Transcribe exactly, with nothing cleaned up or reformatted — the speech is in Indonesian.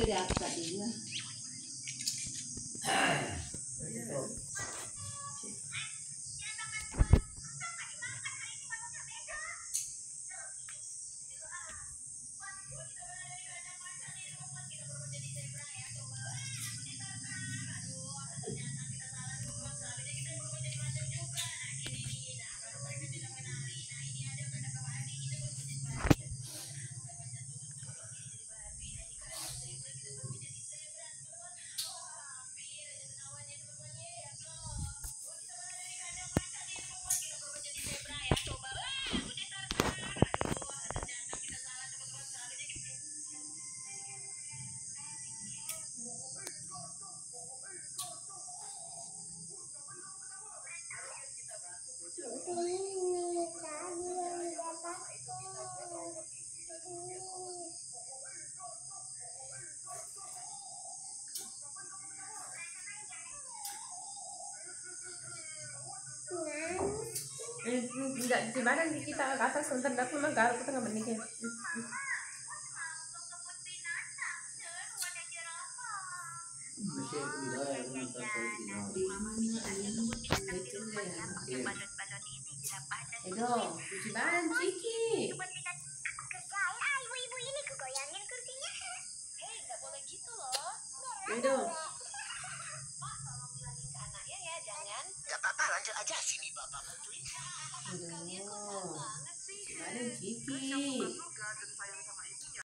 Teriak tadi ya. Enggak di badan kita ke atas sebentar dapur mah garuk kita nggak benih. Edo, cuci badan Ciki. Edo. Gak apa-apa, lanjut aja. Sini bapak bantuin. Aduh, cuci badan Ciki.